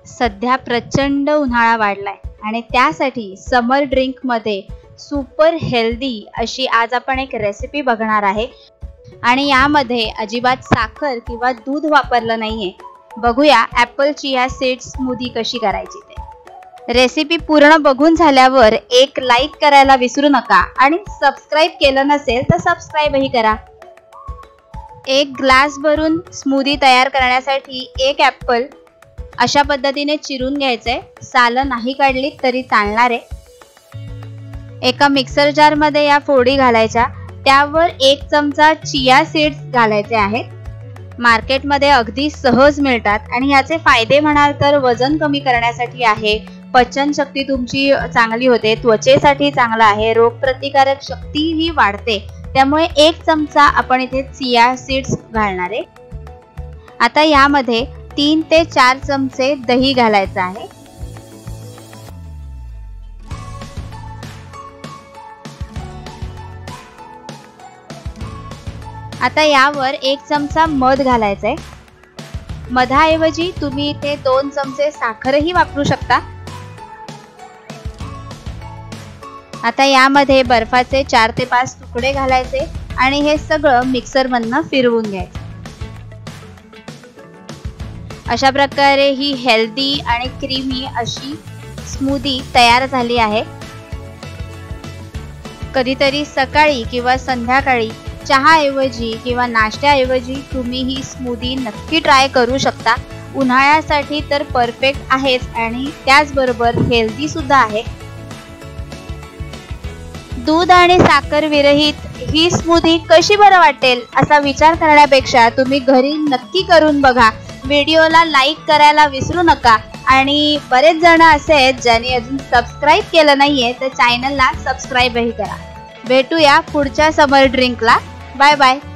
सध्या प्रचंड उन्हाळा वाढलाय आणि त्यासाठी समर ड्रिंक मध्ये सुपर हेल्दी अशी आज आपण एक रेसिपी बघणार आहे आणि यामध्ये अजिबात साखर किंवा दूध वापरलं नाहीये। बघूया ॲपल चिया सीड्स स्मूदी कशी करायची ते। रेसिपी पूर्ण बघून झाल्यावर एक लाईक करायला विसरू नका आणि सबस्क्राइब केलं नसेल तर सबस्क्राइबही करा। एक ग्लास भरून स्मूदी तयार करण्यासाठी एक ॲपल अशा पद्धतीने चिरून घ्यायचंय। सालं नाही काढली तरी चालणार आहे। एका मिक्सर जार मध्ये या फोडी घालायच्या, त्यावर 1 चमचा चिया सीड्स घालायचे आहेत। मार्केट मध्ये अगदी सहज मिळतात आणि याचे फायदे म्हणाल तर वजन कमी करण्यासाठी आहे, पचन शक्ती तुमची चांगली होते, त्वचेसाठी चांगला आहे, रोगप्रतिकारक शक्तीही वाढते। त्यामुळे 1 चमचा आपण इथे चिया सीड्स घालणार आहे। आता यामध्ये 3 ते 4 चमचे दही घालायचं आहे। आता यावर 1 चमचा मध घालायचा आहे। मधाऐवजी तुम्ही इथे 2 चमचे साखरही वापरू शकता। आता यामध्ये बर्फाचे 4 ते 5 तुकडे घालायचे आणि हे सगळं मिक्सर मधनं फिरवून घ्यायचं। अशा प्रकारे ही हेल्दी आणि क्रीमी अशी स्मूदी तयार झाली आहे। कधीतरी सकाळी किंवा संध्याकाळी चहाऐवजी किंवा नाश्त्याऐवजी तुम्ही ही स्मूदी नक्की ट्राय करू शकता। उन्हाळ्यासाठी तर परफेक्ट आहेच आणि त्याचबरोबर हेल्दी सुद्धा आहे। दूध आणि साखर विरहित ही स्मूदी कशी बरं वाटेल असा विचार करण्यापेक्षा तुम्ही घरी नक्की करून बघा। व्हिडिओला लाईक करायला विसरू नका आणि बरेच जण असे आहेत ज्यांनी अजून सबस्क्राइब केलं नाहीये तर चॅनलला सबस्क्राइबही करा। भेटूया पुढच्या समर ड्रिंकला। Bye bye.